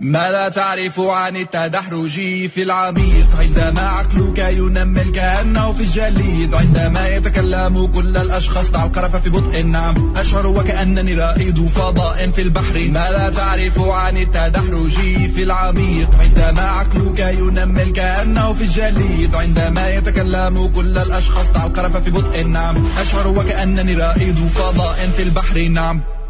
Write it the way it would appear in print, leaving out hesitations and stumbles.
ماذا تعرف عن التدحرج في العميق؟ عندما عقلك ينمل كأنه في الجليد، عندما يتكلم كل الأشخاص ضع القرف في بطء. نعم أشعر وكأنني رائد فضاء في البحر. ماذا تعرف عن التدحرج في العميق؟ عندما عقلك ينمل كأنه في الجليد، عندما يتكلم كل الأشخاص ضع القرف في بطء. نعم أشعر وكأنني رائد فضاء في البحر. نعم